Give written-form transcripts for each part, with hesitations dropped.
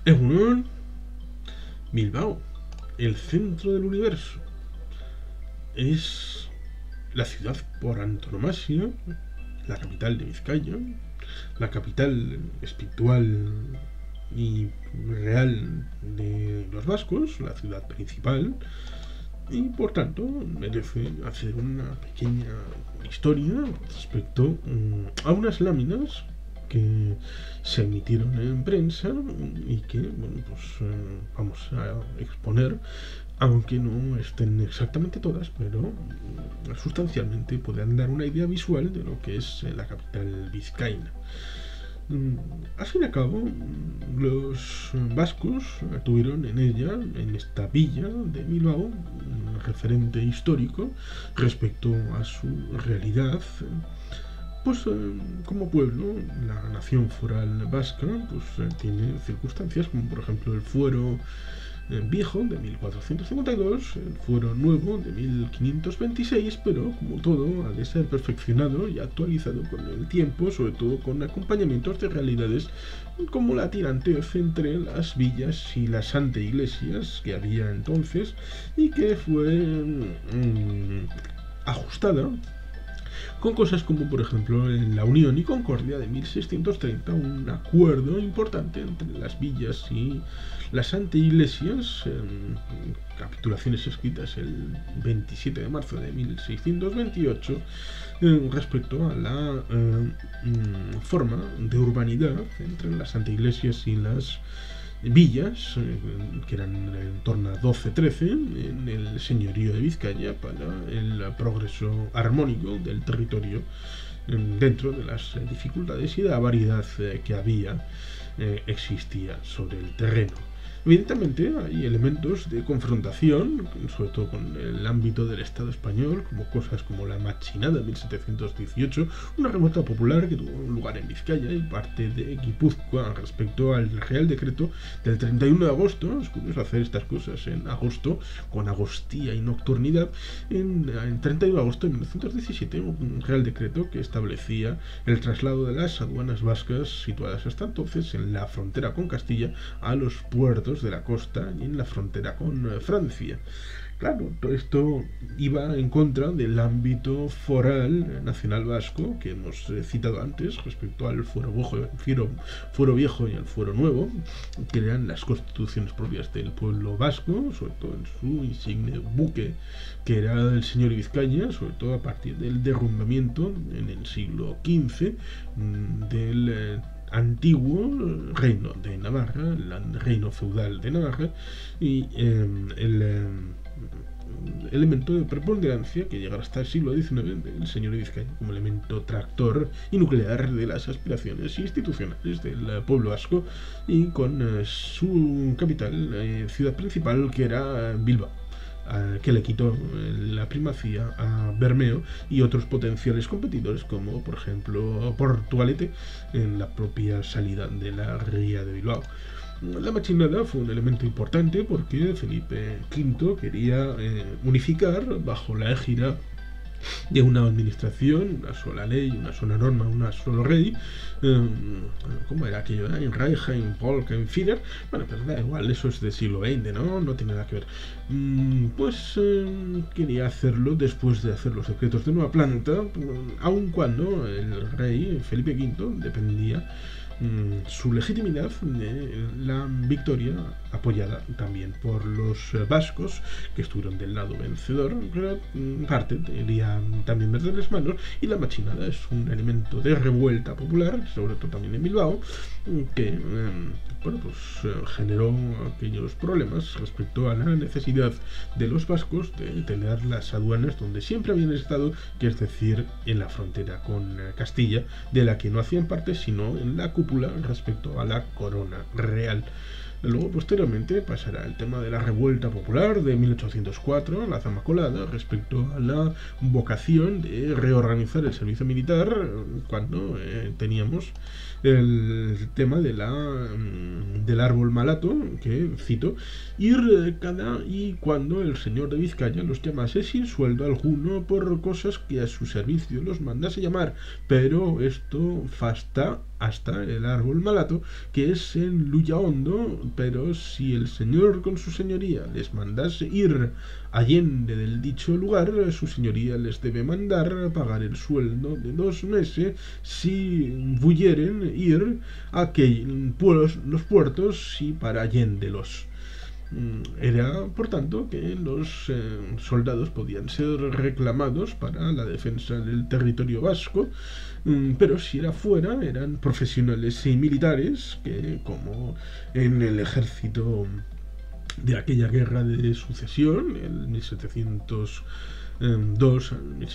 Egunon, Bilbao, el centro del universo. Es la ciudad por antonomasia, la capital de Vizcaya, la capital espiritual y real de los vascos, la ciudad principal, y por tanto merece hacer una pequeña historia respecto a unas láminas que se emitieron en prensa y que, bueno, pues vamos a exponer, aunque no estén exactamente todas, pero sustancialmente puedan dar una idea visual de lo que es la capital vizcaína. Al fin y al cabo, los vascos tuvieron en ella, en esta villa de Bilbao, un referente histórico respecto a su realidad. Pues como pueblo, la nación foral vasca pues tiene circunstancias como por ejemplo el fuero viejo de 1452, el fuero nuevo de 1526, pero como todo ha de ser perfeccionado y actualizado con el tiempo, sobre todo con acompañamientos de realidades como la tirantez entre las villas y las anteiglesias que había entonces y que fue ajustada con cosas como por ejemplo en la Unión y Concordia de 1630, un acuerdo importante entre las villas y las anteiglesias, capitulaciones escritas el 27 de marzo de 1628, respecto a la forma de urbanidad entre las anteiglesias y las villas, que eran en torno a 12-13, en el señorío de Vizcaya para el progreso armónico del territorio dentro de las dificultades y de la variedad que existía sobre el terreno. Evidentemente hay elementos de confrontación, sobre todo con el ámbito del Estado español, como cosas como la Machinada de 1718, una revuelta popular que tuvo lugar en Vizcaya y parte de Guipúzcoa respecto al Real Decreto del 31 de agosto. Es curioso hacer estas cosas en agosto, con agostía y nocturnidad. En 31 de agosto de 1917, un Real Decreto que establecía el traslado de las aduanas vascas situadas hasta entonces en la frontera con Castilla a los puertos de la costa y en la frontera con Francia. Claro, todo esto iba en contra del ámbito foral nacional vasco que hemos citado antes respecto al fuero viejo y al fuero nuevo, que eran las constituciones propias del pueblo vasco, sobre todo en su insigne buque, que era el señor de Vizcaya, sobre todo a partir del derrumbamiento en el siglo XV del antiguo reino de Navarra, el reino feudal de Navarra, y el elemento de preponderancia que llegará hasta el siglo XIX del señor de Vizcaya como elemento tractor y nuclear de las aspiraciones institucionales del pueblo vasco, y con su capital, ciudad principal, que era Bilbao, que le quitó la primacía a Bermeo y otros potenciales competidores como por ejemplo Portugalete en la propia salida de la ría de Bilbao. La machinada fue un elemento importante porque Felipe V quería unificar bajo la égida de una administración, una sola ley, una sola norma, un solo rey. ¿Cómo era aquello? En Reich, en Volk, en Führer. Bueno, pero da igual, eso es del siglo XX, ¿no? No tiene nada que ver. Pues quería hacerlo después de hacer los decretos de nueva planta, aun cuando el rey Felipe V dependía su legitimidad de la victoria apoyada también por los vascos, que estuvieron del lado vencedor, pero parte quería también meterles manos, y la machinada es un elemento de revuelta popular, sobre todo también en Bilbao, que bueno, pues generó aquellos problemas respecto a la necesidad de los vascos de tener las aduanas donde siempre habían estado, que es decir, en la frontera con Castilla, de la que no hacían parte sino en la cúpula respecto a la corona real. Luego, posteriormente, pasará el tema de la revuelta popular de 1804, la Zamacolada, respecto a la vocación de reorganizar el servicio militar cuando teníamos el tema del árbol malato, que cito, ir cada y cuando el señor de Vizcaya los llamase sin sueldo alguno por cosas que a su servicio los mandase llamar, pero esto hasta el árbol malato, que es en Lullahondo, pero si el señor con su señoría les mandase ir allende del dicho lugar, su señoría les debe mandar pagar el sueldo de 2 meses si bulleren ir a los puertos y para allende-los. Era, por tanto, que los soldados podían ser reclamados para la defensa del territorio vasco, pero si era fuera, eran profesionales y militares que, como en el ejército de aquella guerra de sucesión, en 1702 a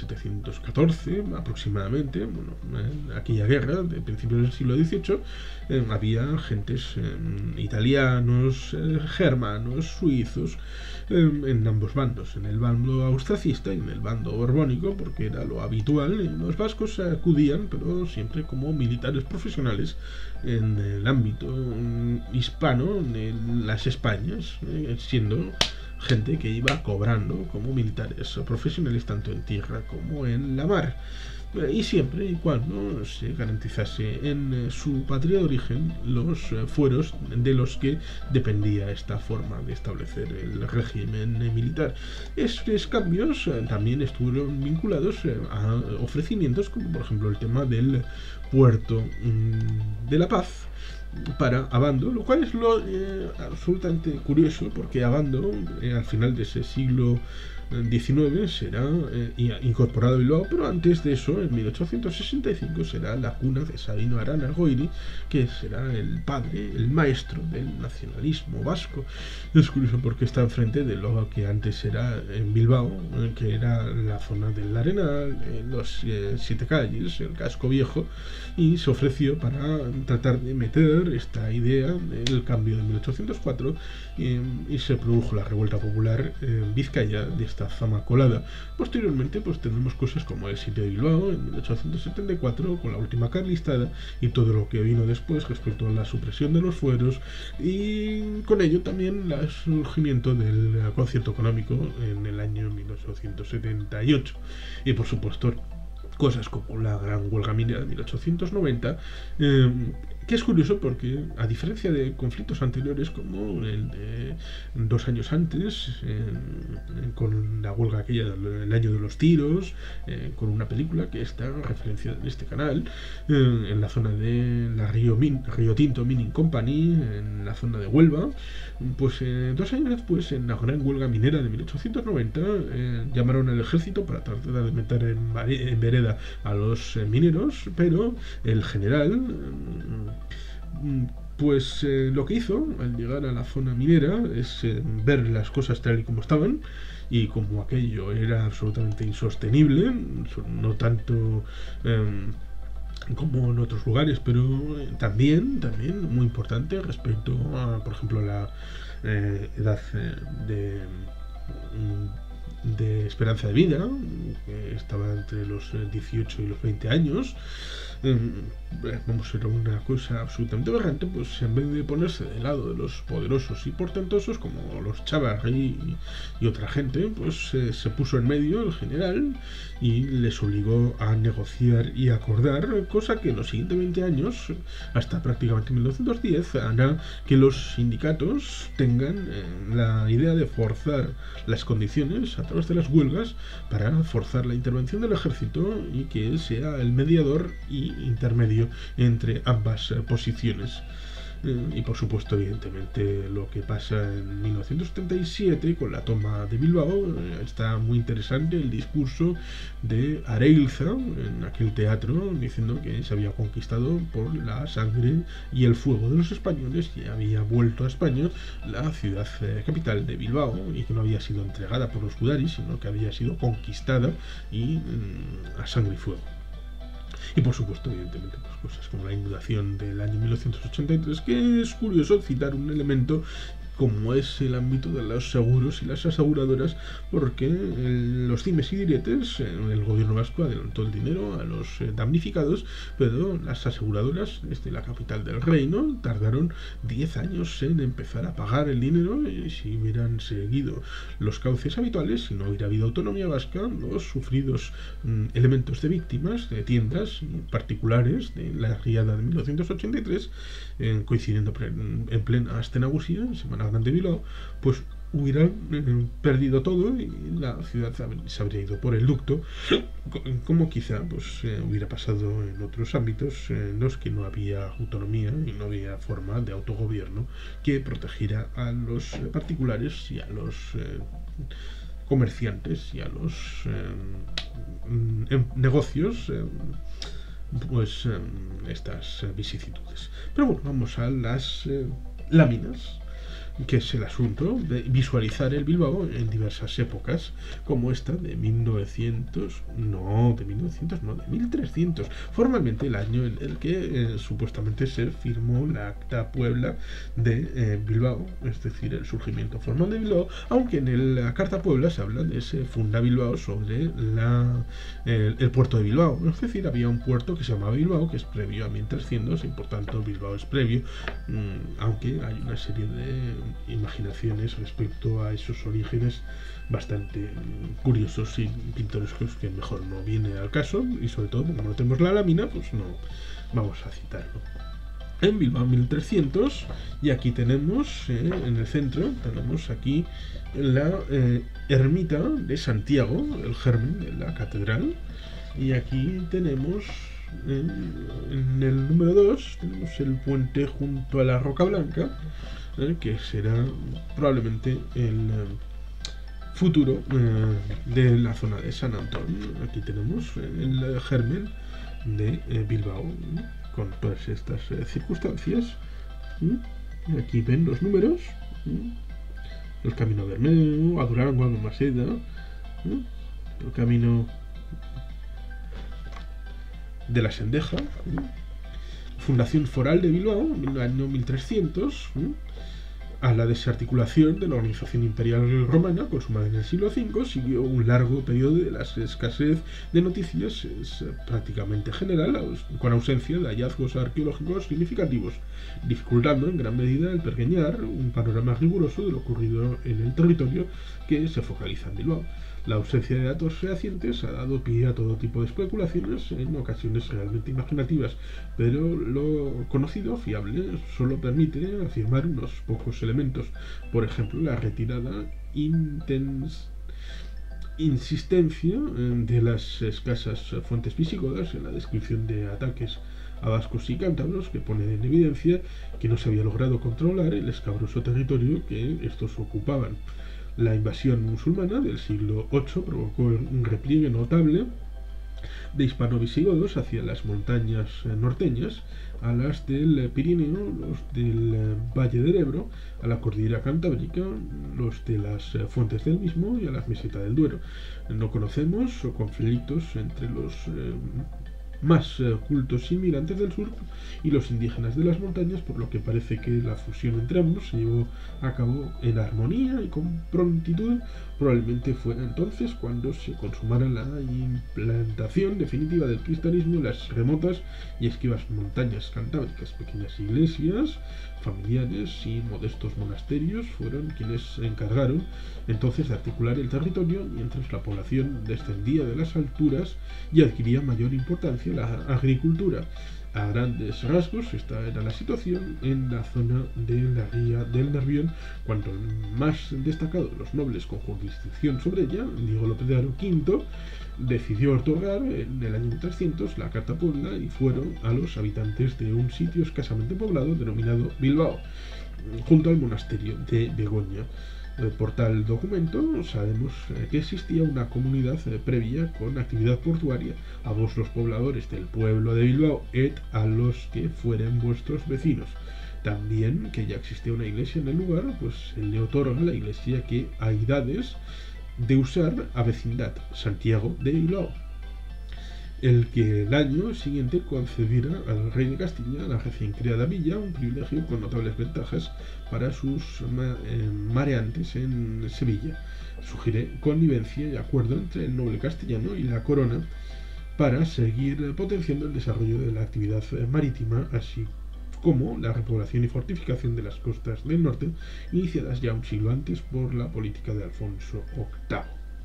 1714 aproximadamente, aquella guerra de principios del siglo XVIII, había gentes italianos, germanos, suizos, en ambos bandos, en el bando austracista y en el bando borbónico, porque era lo habitual. Los vascos acudían, pero siempre como militares profesionales en el ámbito hispano, en las Españas, siendo gente que iba cobrando como militares profesionales tanto en tierra como en la mar, y siempre y cuando se garantizase en su patria de origen los fueros de los que dependía esta forma de establecer el régimen militar. Estos cambios también estuvieron vinculados a ofrecimientos como por ejemplo el tema del puerto de La Paz para Abando, lo cual es absolutamente curioso, porque Abando al final de ese siglo XIX será incorporado a Bilbao, pero antes de eso, en 1865, será la cuna de Sabino Arana Goiri, que será el padre, el maestro del nacionalismo vasco. Es curioso porque está enfrente de lo que antes era en Bilbao, que era la zona del Arenal, los Siete Calles, el casco viejo, y se ofreció para tratar de meter esta idea del cambio de 1804, y se produjo la revuelta popular en Vizcaya de esta fama colada. Posteriormente pues tendremos cosas como el sitio de Bilbao en 1874 con la última carlistada y todo lo que vino después respecto a la supresión de los fueros, y con ello también el surgimiento del concierto económico en el año 1878, y por supuesto cosas como la gran huelga minera de 1890, que es curioso porque, a diferencia de conflictos anteriores como el de 2 años antes, con la huelga aquella del año de los tiros, con una película que está referenciada en este canal, en la zona de la Río Tinto Mining Company, en la zona de Huelva, pues 2 años después, en la gran huelga minera de 1890, llamaron al ejército para tratar de meter en vereda a los mineros, pero el general pues lo que hizo al llegar a la zona minera es ver las cosas tal y como estaban, y como aquello era absolutamente insostenible, no tanto como en otros lugares, pero también muy importante respecto a, por ejemplo, la edad de esperanza de vida, que estaba entre los 18 y los 20 años. Vamos, era una cosa absolutamente aberrante, pues en vez de ponerse del lado de los poderosos y portentosos como los Chavarri y otra gente, pues se puso en medio el general y les obligó a negociar y acordar, cosa que en los siguientes 20 años, hasta prácticamente 1910, hará que los sindicatos tengan la idea de forzar las condiciones a través de las huelgas para forzar la intervención del ejército y que él sea el mediador y intermedio entre ambas posiciones. Y por supuesto, evidentemente, lo que pasa en 1977 con la toma de Bilbao, está muy interesante el discurso de Areilza en aquel teatro, diciendo que se había conquistado por la sangre y el fuego de los españoles y había vuelto a España la ciudad capital de Bilbao, y que no había sido entregada por los judaris, sino que había sido conquistada y a sangre y fuego. Y por supuesto, evidentemente, pues cosas como la inundación del año 1983, que es curioso citar un elemento como es el ámbito de los seguros y las aseguradoras, porque los dimes y diretes, el gobierno vasco adelantó el dinero a los damnificados, pero las aseguradoras desde la capital del reino tardaron 10 años en empezar a pagar el dinero, y si hubieran seguido los cauces habituales, si no hubiera habido autonomía vasca, los sufridos elementos de víctimas de tiendas particulares de la riada de 1983, coincidiendo en plena Astenagusía, Semana Grande de Bilbao, pues hubieran perdido todo y la ciudad se habría ido por el ducto, como quizá pues hubiera pasado en otros ámbitos en los que no había autonomía y no había forma de autogobierno que protegiera a los particulares y a los comerciantes y a los negocios, pues estas vicisitudes. Pero bueno, vamos a las láminas, que es el asunto de visualizar el Bilbao en diversas épocas, como esta de 1300, formalmente el año en el que supuestamente se firmó la Acta Puebla de Bilbao, es decir, el surgimiento formal de Bilbao, aunque en la Carta Puebla se habla de ese funda Bilbao sobre el puerto de Bilbao, es decir, había un puerto que se llamaba Bilbao, que es previo a 1300 y por tanto Bilbao es previo, aunque hay una serie de imaginaciones respecto a esos orígenes bastante curiosos y pintorescos que mejor no viene al caso, y sobre todo como no tenemos la lámina, pues no vamos a citarlo. En Bilbao 1300, y aquí tenemos en el centro, tenemos aquí la ermita de Santiago, el germen de la catedral, y aquí tenemos en el número 2 tenemos el puente junto a la Roca Blanca, que será probablemente el futuro de la zona de San Antón. Aquí tenemos el germen de Bilbao, con todas estas circunstancias. Aquí ven los números, el camino Bermeo, a Durango, a Maseda, el camino de la Sendeja, fundación foral de Bilbao en el año 1300, a la desarticulación de la organización imperial romana consumada en el siglo V, siguió un largo periodo de la escasez de noticias, es prácticamente general, con ausencia de hallazgos arqueológicos significativos, dificultando en gran medida el pergeñar un panorama riguroso de lo ocurrido en el territorio que se focaliza en Bilbao. La ausencia de datos fehacientes ha dado pie a todo tipo de especulaciones, en ocasiones realmente imaginativas, pero lo conocido, fiable, solo permite afirmar unos pocos elementos. Por ejemplo, la retirada insistencia de las escasas fuentes visigodas en la descripción de ataques a vascos y cántabros, que pone en evidencia que no se había logrado controlar el escabroso territorio que estos ocupaban. La invasión musulmana del siglo VIII provocó un repliegue notable de hispano-visigodos hacia las montañas norteñas, a las del Pirineo, los del Valle del Ebro, a la cordillera cantábrica, los de las fuentes del mismo y a la meseta del Duero. No conocemos conflictos entre los más cultos inmigrantes del sur y los indígenas de las montañas, por lo que parece que la fusión entre ambos se llevó a cabo en armonía y con prontitud. Probablemente fue entonces cuando se consumara la implantación definitiva del cristianismo en las remotas y esquivas montañas cantábricas. Pequeñas iglesias familiares y modestos monasterios fueron quienes se encargaron entonces de articular el territorio, mientras la población descendía de las alturas y adquiría mayor importancia la agricultura. A grandes rasgos, esta era la situación en la zona de la ría del Nervión, cuando el más destacado de los nobles con jurisdicción sobre ella, Diego López de Haro V, decidió otorgar en el año 1300 la Carta Puebla y fueron a los habitantes de un sitio escasamente poblado denominado Bilbao, junto al monasterio de Begoña. Por tal documento sabemos que existía una comunidad previa con actividad portuaria, a vos los pobladores del pueblo de Bilbao et a los que fueren vuestros vecinos. También que ya existía una iglesia en el lugar, pues se le otorga la iglesia que aidades de usar a vecindad, Santiago de Bilbao. el que el año siguiente concediera al rey de Castilla la recién creada villa, un privilegio con notables ventajas para sus mareantes en Sevilla. Sugiere connivencia y acuerdo entre el noble castellano y la corona para seguir potenciando el desarrollo de la actividad marítima, así como la repoblación y fortificación de las costas del norte, iniciadas ya un siglo antes por la política de Alfonso VIII.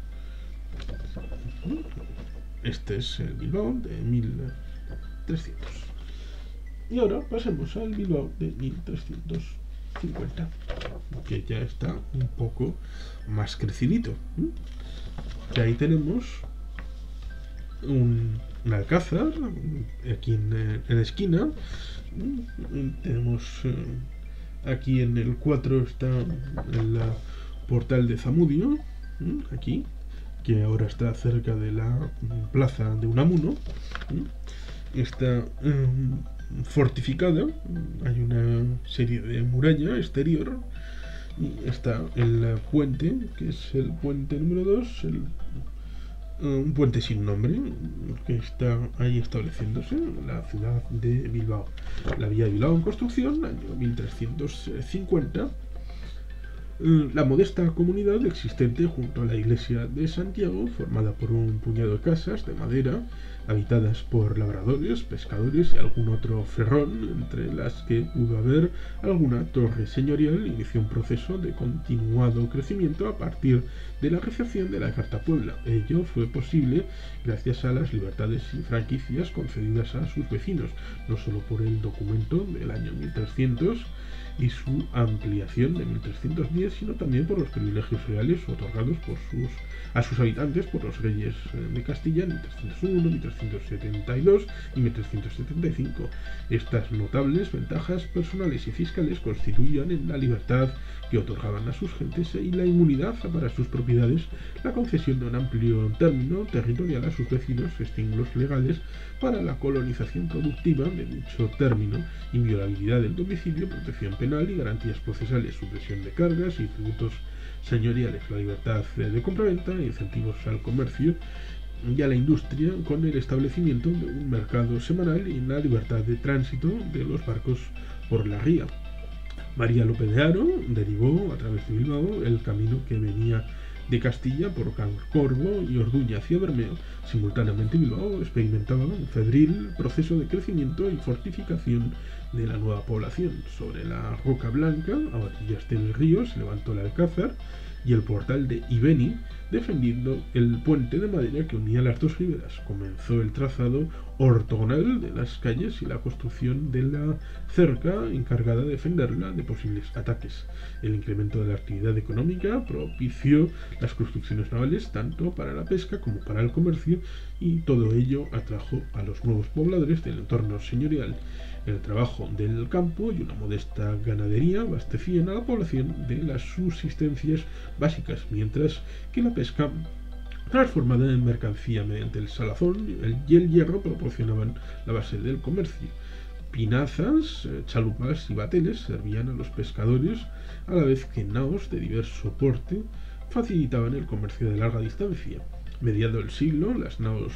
Este es el Bilbao de 1300. Y ahora pasemos al Bilbao de 1350, que ya está un poco más crecidito. Que ahí tenemos un alcázar, aquí en la esquina. Tenemos aquí en el 4 está el portal de Zamudio, aquí, que ahora está cerca de la plaza de Unamuno. Está fortificada, hay una serie de muralla exterior, y está el puente, que es el puente número 2, un puente sin nombre, que está ahí estableciéndose la ciudad de Bilbao. La vía de Bilbao en construcción, año 1350. La modesta comunidad existente junto a la iglesia de Santiago, formada por un puñado de casas de madera, habitadas por labradores, pescadores y algún otro ferrón, entre las que pudo haber alguna torre señorial, inició un proceso de continuado crecimiento a partir de la recepción de la Carta Puebla. Ello fue posible gracias a las libertades y franquicias concedidas a sus vecinos, no solo por el documento del año 1300 y su ampliación de 1310, sino también por los privilegios reales otorgados a sus habitantes por los reyes de Castilla en 1301, 1372 y 1375. Estas notables ventajas personales y fiscales constituían en la libertad que otorgaban a sus gentes y la inmunidad para sus propiedades, la concesión de un amplio término territorial a sus vecinos, estímulos legales para la colonización productiva de dicho término, inviolabilidad del domicilio, protección penal y garantías procesales, supresión de cargas y tributos señoriales, la libertad de compraventa, incentivos al comercio y a la industria con el establecimiento de un mercado semanal y la libertad de tránsito de los barcos por la ría. María López de Haro derivó a través de Bilbao el camino que venía de Castilla por Corvo y Orduña hacia Bermeo. Simultáneamente Bilbao experimentaba un febril proceso de crecimiento y fortificación de la nueva población. Sobre la Roca Blanca, a orillas del río, se levantó el Alcázar y el portal de Ibeni, defendiendo el puente de madera que unía las dos riberas. Comenzó el trazado ortogonal de las calles y la construcción de la cerca encargada de defenderla de posibles ataques. El incremento de la actividad económica propició las construcciones navales tanto para la pesca como para el comercio, y todo ello atrajo a los nuevos pobladores del entorno señorial. El trabajo del campo y una modesta ganadería abastecían a la población de las subsistencias básicas, mientras que la pesca, transformada en mercancía mediante el salazón y el hierro, proporcionaban la base del comercio. Pinazas, chalupas y bateles servían a los pescadores, a la vez que naos de diverso porte facilitaban el comercio de larga distancia. Mediado el siglo, las naos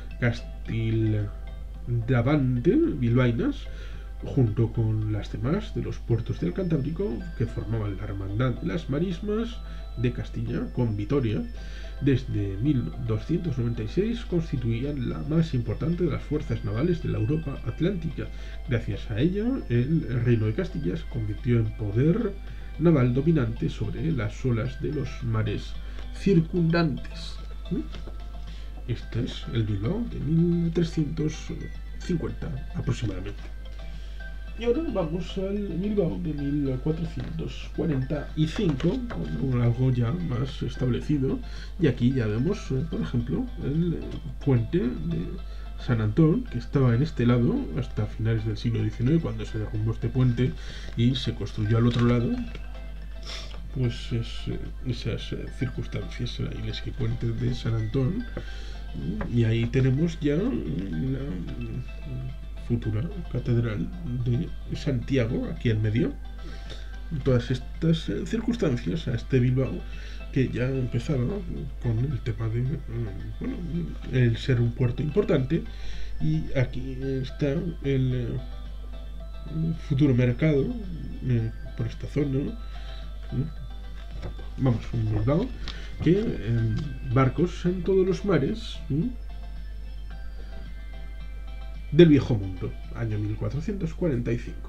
Castildavante bilbaínas, junto con las demás de los puertos del Cantábrico, que formaban la Hermandad de las Marismas de Castilla con Vitoria, desde 1296 constituían la más importante de las fuerzas navales de la Europa atlántica. Gracias a ella, el reino de Castilla se convirtió en poder naval dominante sobre las olas de los mares circundantes. Este es el Bilbao de 1350 aproximadamente. Y ahora vamos al Bilbao de 1445, con algo ya más establecido. Y aquí ya vemos, por ejemplo, el puente de San Antón, que estaba en este lado hasta finales del siglo XIX, cuando se derrumbó este puente y se construyó al otro lado. Pues esas circunstancias, la iglesia y puente de San Antón. Y ahí tenemos ya la futura catedral de Santiago, aquí en medio, todas estas circunstancias a este Bilbao que ya empezaba con el tema de bueno, el ser un puerto importante, y aquí está el futuro mercado por esta zona, ¿no? Vamos, un Bilbao que barcos en todos los mares del viejo mundo, año 1445.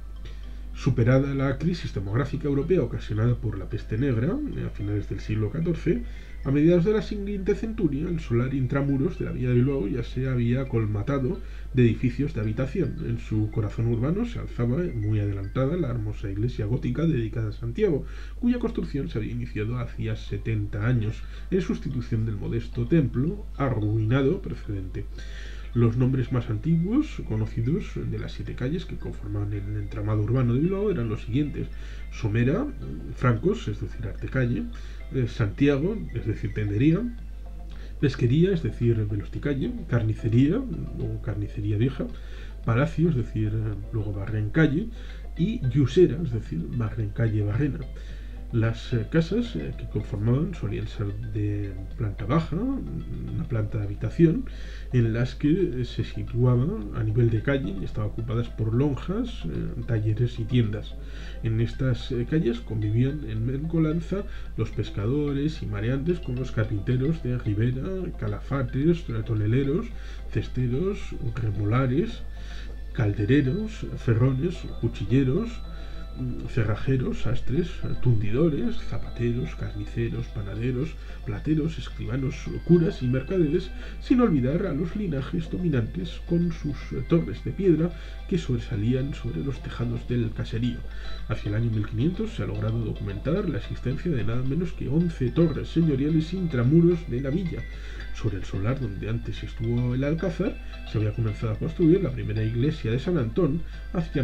Superada la crisis demográfica europea ocasionada por la peste negra a finales del siglo XIV, a mediados de la siguiente centuria, el solar intramuros de la villa de Bilbao ya se había colmatado de edificios de habitación. En su corazón urbano se alzaba, muy adelantada, la hermosa iglesia gótica dedicada a Santiago, cuya construcción se había iniciado hacía 70 años, en sustitución del modesto templo arruinado precedente. Los nombres más antiguos conocidos de las 7 calles que conformaban el entramado urbano de Bilbao eran los siguientes: Somera, Francos, es decir, Artecalle; Santiago, es decir, Tendería; Pesquería, es decir, Velosticalle; Carnicería o Carnicería Vieja; Palacio, es decir, luego Barrencalle; y Yusera, es decir, Barrencalle Barrena. Las casas que conformaban solían ser de planta baja, una planta de habitación, en las que se situaba a nivel de calle y estaban ocupadas por lonjas, talleres y tiendas. En estas calles convivían en mezcolanza los pescadores y mareantes con los carpinteros de ribera, calafates, toneleros, cesteros, remolares, caldereros, ferrones, cuchilleros, cerrajeros, sastres, tundidores, zapateros, carniceros, panaderos, plateros, escribanos, curas y mercaderes, sin olvidar a los linajes dominantes con sus torres de piedra que sobresalían sobre los tejados del caserío. Hacia el año 1500 se ha logrado documentar la existencia de nada menos que 11 torres señoriales intramuros de la villa. Sobre el solar donde antes estuvo el alcázar se había comenzado a construir la primera iglesia de San Antón hacia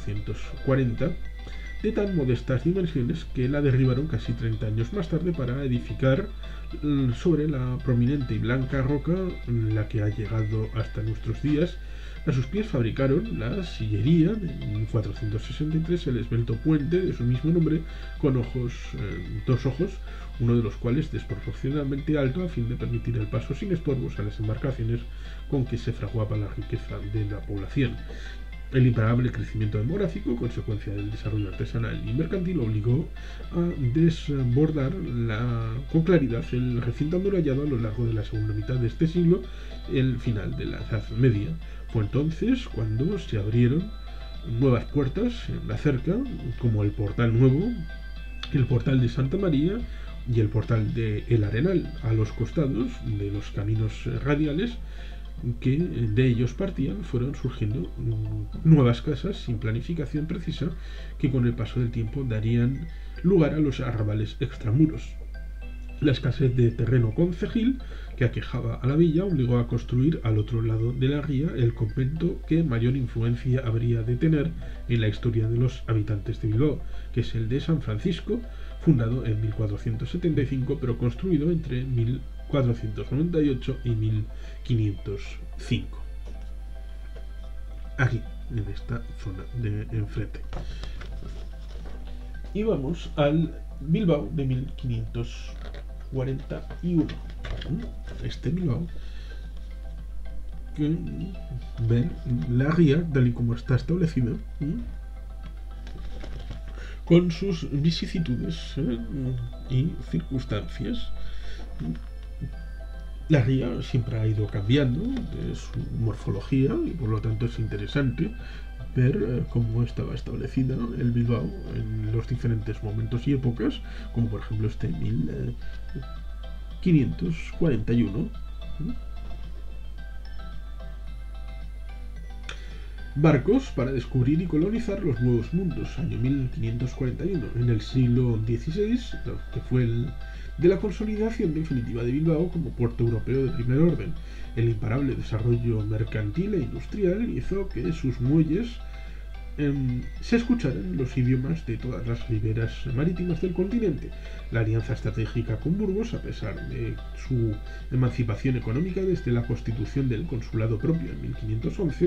1440, de tan modestas dimensiones que la derribaron casi 30 años más tarde para edificar sobre la prominente y blanca roca la que ha llegado hasta nuestros días. A sus pies fabricaron la sillería en 1463, el esbelto puente de su mismo nombre, con dos ojos, uno de los cuales desproporcionadamente alto a fin de permitir el paso sin estorbos a las embarcaciones con que se fraguaba la riqueza de la población. El imparable crecimiento demográfico, consecuencia del desarrollo artesanal y mercantil, obligó a desbordar con claridad el recinto amurallado a lo largo de la segunda mitad de este siglo, el final de la Edad Media. Fue entonces cuando se abrieron nuevas puertas en la cerca, como el Portal Nuevo, el Portal de Santa María y el Portal de El Arenal, a los costados de los caminos radiales que de ellos partían. Fueron surgiendo nuevas casas sin planificación precisa que con el paso del tiempo darían lugar a los arrabales extramuros. La escasez de terreno concejil que aquejaba a la villa obligó a construir al otro lado de la ría el convento que mayor influencia habría de tener en la historia de los habitantes de Bilbao, que es el de San Francisco, fundado en 1475 pero construido entre 1498 y 1505. Aquí, en esta zona de enfrente. Y vamos al Bilbao de 1541. Este Bilbao que ven la ría tal y como está establecida, con sus vicisitudes y circunstancias. La ría siempre ha ido cambiando de su morfología y por lo tanto es interesante ver cómo estaba establecida el Bilbao en los diferentes momentos y épocas, como por ejemplo este 1541. Barcos para descubrir y colonizar los nuevos mundos, año 1541. En el siglo XVI, que fue el de la consolidación definitiva de Bilbao como puerto europeo de primer orden. El imparable desarrollo mercantil e industrial hizo que sus muelles se escucharan los idiomas de todas las riberas marítimas del continente. La alianza estratégica con Burgos, a pesar de su emancipación económica desde la constitución del consulado propio en 1511,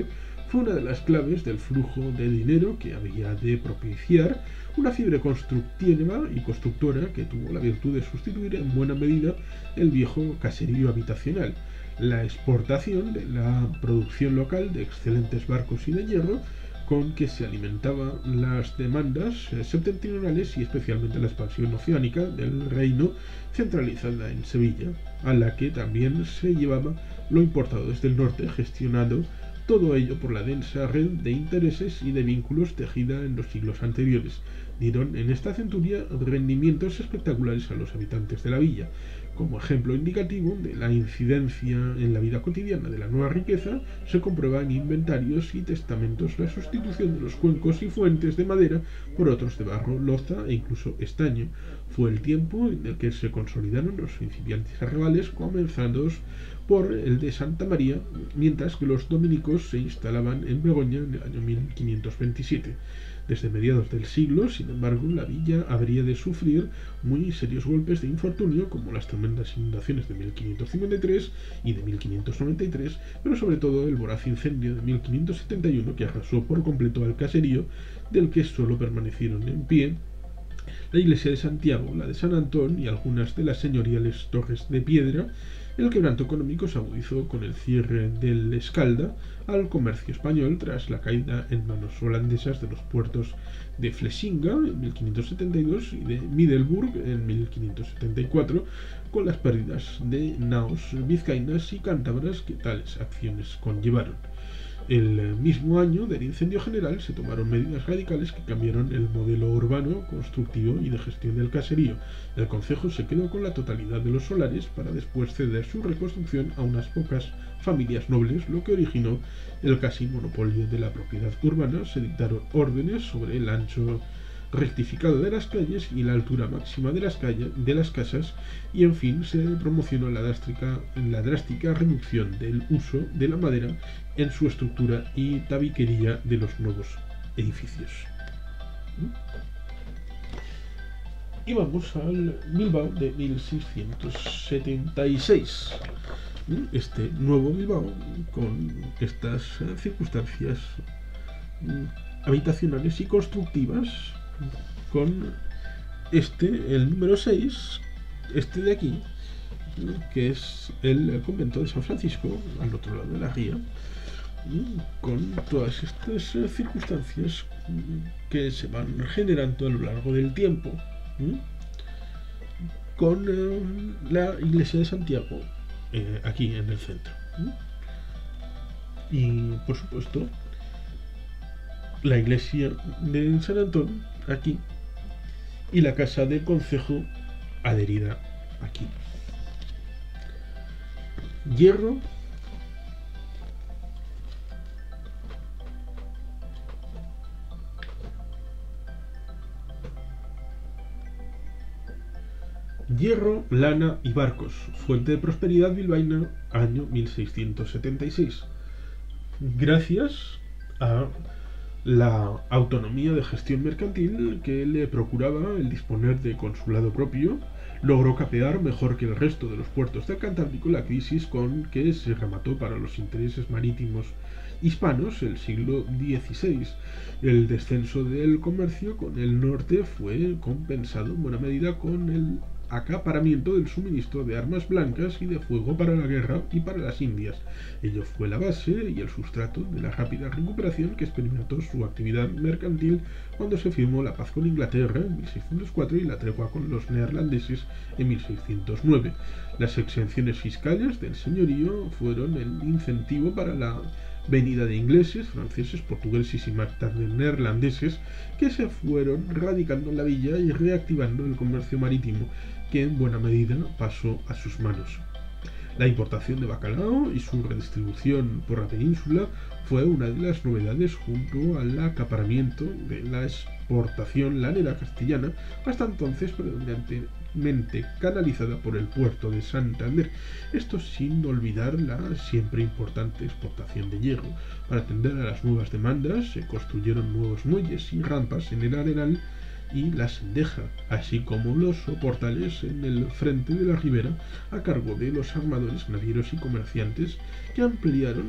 fue una de las claves del flujo de dinero que había de propiciar una fiebre constructiva y constructora que tuvo la virtud de sustituir en buena medida el viejo caserío habitacional. La exportación de la producción local de excelentes barcos y de hierro con que se alimentaban las demandas septentrionales y especialmente la expansión oceánica del reino centralizada en Sevilla, a la que también se llevaba lo importado desde el norte, gestionado todo ello por la densa red de intereses y de vínculos tejida en los siglos anteriores. Dieron en esta centuria rendimientos espectaculares a los habitantes de la villa. Como ejemplo indicativo de la incidencia en la vida cotidiana de la nueva riqueza, se comprueba en inventarios y testamentos la sustitución de los cuencos y fuentes de madera por otros de barro, loza e incluso estaño. Fue el tiempo en el que se consolidaron los incipientes arrabales comenzados por el de Santa María, mientras que los dominicos se instalaban en Begoña en el año 1527. Desde mediados del siglo, sin embargo, la villa habría de sufrir muy serios golpes de infortunio, como las tremendas inundaciones de 1553 y de 1593, pero sobre todo el voraz incendio de 1571 que arrasó por completo al caserío, del que solo permanecieron en pie la iglesia de Santiago, la de San Antón y algunas de las señoriales torres de piedra. El quebranto económico se agudizó con el cierre del Escalda al comercio español tras la caída en manos holandesas de los puertos de Flesinga en 1572 y de Middelburg en 1574, con las pérdidas de naos vizcaínas y cántabras que tales acciones conllevaron. El mismo año del incendio general se tomaron medidas radicales que cambiaron el modelo urbano, constructivo y de gestión del caserío. El concejo se quedó con la totalidad de los solares para después ceder su reconstrucción a unas pocas familias nobles, lo que originó el casi monopolio de la propiedad urbana. Se dictaron órdenes sobre el ancho rectificado de las calles y la altura máxima de las casas, y en fin se promocionó la drástica reducción del uso de la madera en su estructura y tabiquería de los nuevos edificios. Y vamos al Bilbao de 1676. Este nuevo Bilbao, con estas circunstancias habitacionales y constructivas, con el número 6, este de aquí, que es el convento de San Francisco, al otro lado de la ría, con todas estas circunstancias que se van generando a lo largo del tiempo, con la iglesia de Santiago aquí en el centro. Y por supuesto la iglesia de San Antón aquí y la casa del concejo adherida aquí. Hierro, lana y barcos, fuente de prosperidad bilbaína, año 1676. Gracias a la autonomía de gestión mercantil que le procuraba el disponer de consulado propio, logró capear mejor que el resto de los puertos del Cantábrico la crisis con que se remató para los intereses marítimos hispanos el siglo XVI. El descenso del comercio con el norte fue compensado en buena medida con el acaparamiento del suministro de armas blancas y de fuego para la guerra y para las Indias. Ello fue la base y el sustrato de la rápida recuperación que experimentó su actividad mercantil cuando se firmó la paz con Inglaterra en 1604 y la tregua con los neerlandeses en 1609. Las exenciones fiscales del señorío fueron el incentivo para la venida de ingleses, franceses, portugueses y más tarde neerlandeses que se fueron radicando en la villa y reactivando el comercio marítimo, que en buena medida pasó a sus manos. La importación de bacalao y su redistribución por la península fue una de las novedades junto al acaparamiento de la exportación lanera castellana, hasta entonces predominantemente canalizada por el puerto de Santander. Esto sin olvidar la siempre importante exportación de hierro. Para atender a las nuevas demandas se construyeron nuevos muelles y rampas en el Arenal y la Sendeja, así como los soportales en el frente de la ribera a cargo de los armadores, navieros y comerciantes, que ampliaron hasta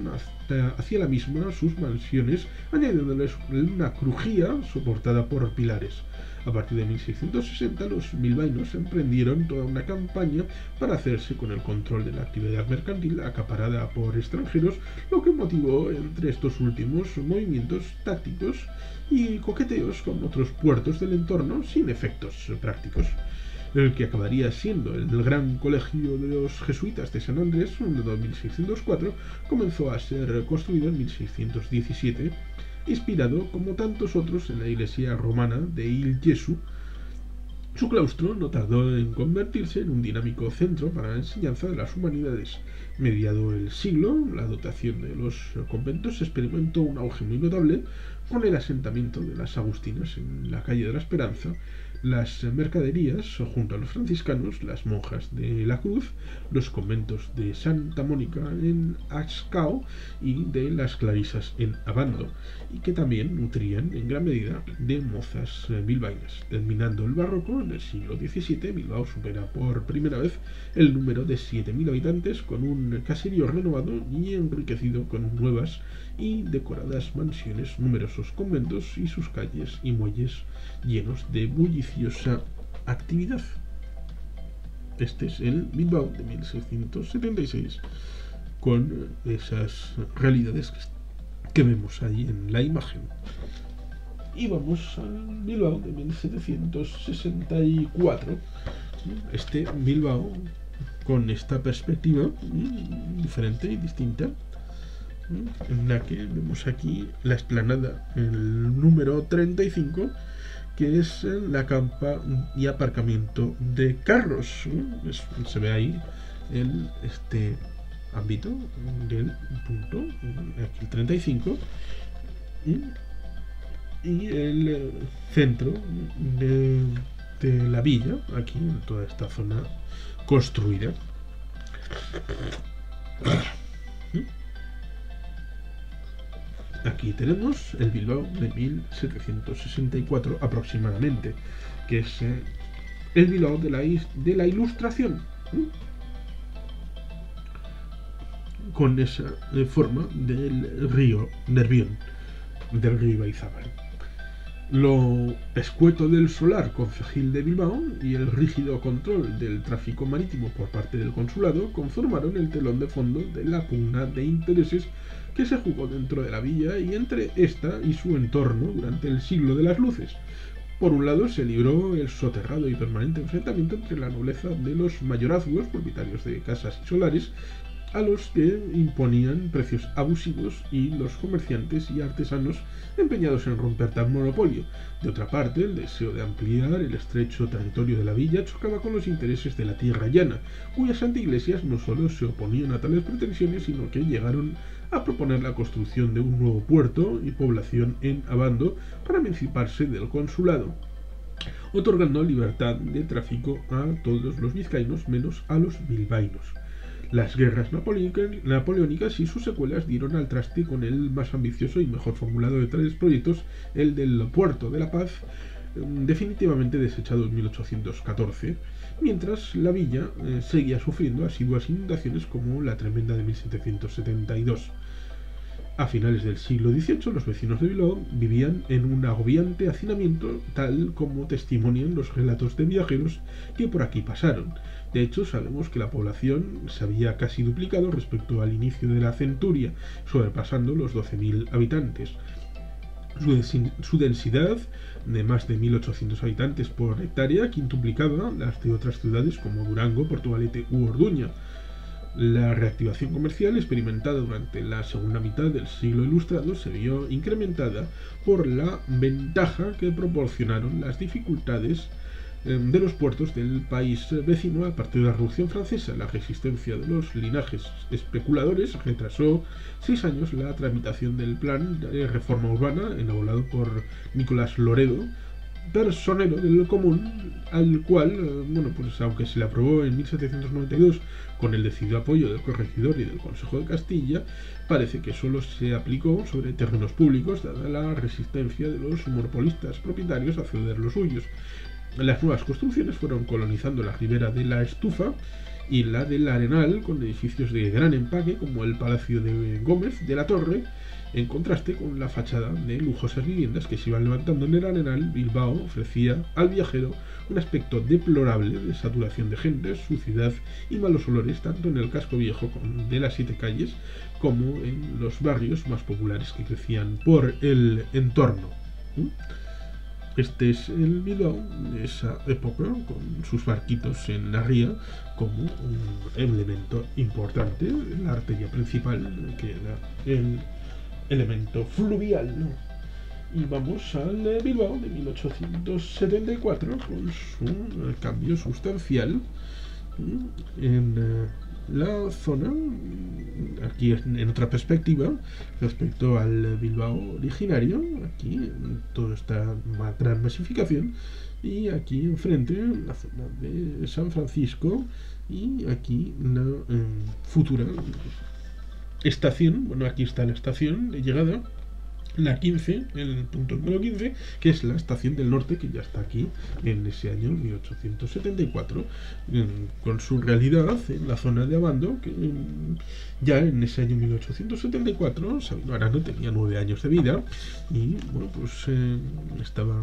hacia la misma sus mansiones, añadiéndoles una crujía soportada por pilares. A partir de 1660, los bilbaínos emprendieron toda una campaña para hacerse con el control de la actividad mercantil acaparada por extranjeros, lo que motivó entre estos últimos movimientos tácticos y coqueteos con otros puertos del entorno sin efectos prácticos. El que acabaría siendo el Gran Colegio de los Jesuitas de San Andrés, fundado en 1604, comenzó a ser construido en 1617, inspirado como tantos otros en la iglesia romana de Il Gesù. Su claustro no tardó en convertirse en un dinámico centro para la enseñanza de las humanidades. Mediado el siglo, la dotación de los conventos experimentó un auge muy notable con el asentamiento de las agustinas en la calle de la Esperanza, las mercaderías junto a los franciscanos, las monjas de la Cruz, los conventos de Santa Mónica en Axcao y de las Clarisas en Abando, y que también nutrían en gran medida de mozas bilbaínas. Terminando el barroco, en el siglo XVII, Bilbao supera por primera vez el número de 7.000 habitantes, con un caserío renovado y enriquecido con nuevas y decoradas mansiones, numerosos conventos y sus calles y muelles llenos de bulliciosa actividad. Este es el Bilbao de 1676, con esas realidades que vemos ahí en la imagen. Y vamos al Bilbao de 1764. Este Bilbao con esta perspectiva diferente y distinta, en la que vemos aquí la explanada, el número 35, que es la campa y aparcamiento de carros. Se ve ahí este ámbito del punto, aquí el 35, y el centro de la villa, aquí en toda esta zona construida. Aquí tenemos el Bilbao de 1764 aproximadamente, que es el Bilbao de la Ilustración, con esa forma del río Nervión, del río Ibaizábal. Lo escueto del solar concejil de Bilbao y el rígido control del tráfico marítimo por parte del consulado conformaron el telón de fondo de la pugna de intereses que se jugó dentro de la villa y entre esta y su entorno durante el siglo de las luces. Por un lado se libró el soterrado y permanente enfrentamiento entre la nobleza de los mayorazgos, propietarios de casas y solares, a los que imponían precios abusivos, y los comerciantes y artesanos empeñados en romper tal monopolio. De otra parte, el deseo de ampliar el estrecho territorio de la villa chocaba con los intereses de la tierra llana, cuyas anteiglesias no solo se oponían a tales pretensiones, sino que llegaron a proponer la construcción de un nuevo puerto y población en Abando para emanciparse del consulado, otorgando libertad de tráfico a todos los vizcaínos menos a los bilbaínos. Las guerras napoleónicas y sus secuelas dieron al traste con el más ambicioso y mejor formulado de tales proyectos, el del Puerto de la Paz, definitivamente desechado en 1814, mientras la villa seguía sufriendo asiduas inundaciones como la tremenda de 1772. A finales del siglo XVIII, los vecinos de Bilbao vivían en un agobiante hacinamiento, tal como testimonian los relatos de viajeros que por aquí pasaron. De hecho, sabemos que la población se había casi duplicado respecto al inicio de la centuria, sobrepasando los 12.000 habitantes. Su densidad, de más de 1.800 habitantes por hectárea, quintuplicaba las de otras ciudades como Durango, Portugalete u Orduña. La reactivación comercial experimentada durante la segunda mitad del siglo ilustrado se vio incrementada por la ventaja que proporcionaron las dificultades de los puertos del país vecino a partir de la Revolución Francesa. La resistencia de los linajes especuladores retrasó 6 años la tramitación del plan de reforma urbana elaborado por Nicolás Loredo, personero del común, al cual, aunque se le aprobó en 1792 con el decidido apoyo del corregidor y del Consejo de Castilla, parece que solo se aplicó sobre terrenos públicos, dada la resistencia de los monopolistas propietarios a ceder los suyos. Las nuevas construcciones fueron colonizando la ribera de la Estufa y la del Arenal, con edificios de gran empaque como el Palacio de Gómez de la Torre, en contraste con la fachada de lujosas viviendas que se iban levantando en el Arenal. Bilbao ofrecía al viajero un aspecto deplorable de saturación de gente, suciedad y malos olores, tanto en el casco viejo de las 7 calles como en los barrios más populares que crecían por el entorno. Este es el Bilbao de esa época, con sus barquitos en la ría como un elemento importante, la arteria principal, que era el elemento fluvial, ¿no? Y vamos al Bilbao de 1874 con su cambio sustancial en la zona, aquí en otra perspectiva respecto al Bilbao originario. Aquí toda esta gran masificación, y aquí enfrente la zona de San Francisco, y aquí la futura estación. Bueno, aquí está la estación de llegada, la 15, el punto número 15, que es la estación del norte, que ya está aquí en ese año 1874, con su realidad en la zona de Abando, que ya en ese año 1874 Sabino Arana tenía 9 años de vida, y bueno, pues estaba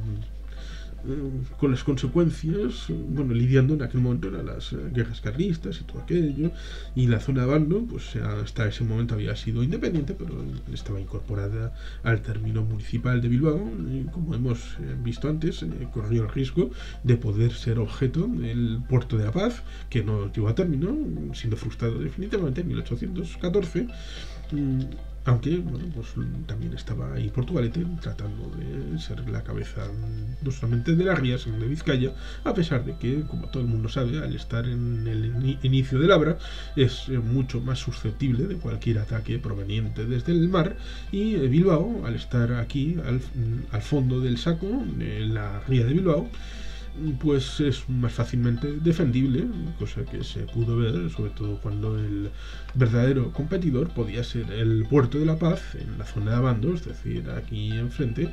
con las consecuencias, bueno, lidiando en aquel momento eran las guerras carlistas y todo aquello, y la zona de Abando, pues hasta ese momento había sido independiente, pero estaba incorporada al término municipal de Bilbao, y como hemos visto antes, corrió el riesgo de poder ser objeto del Puerto de la Paz, que no llegó a término, siendo frustrado definitivamente en 1814. Aunque, bueno, pues también estaba ahí Portugalete tratando de ser la cabeza no solamente de las rías, sino de Vizcaya, a pesar de que, como todo el mundo sabe, al estar en el inicio del Abra, es mucho más susceptible de cualquier ataque proveniente desde el mar, y Bilbao, al estar aquí al fondo del saco, en la ría de Bilbao, pues es más fácilmente defendible, cosa que se pudo ver sobre todo cuando el verdadero competidor podía ser el Puerto de la Paz en la zona de Abando, es decir, aquí enfrente,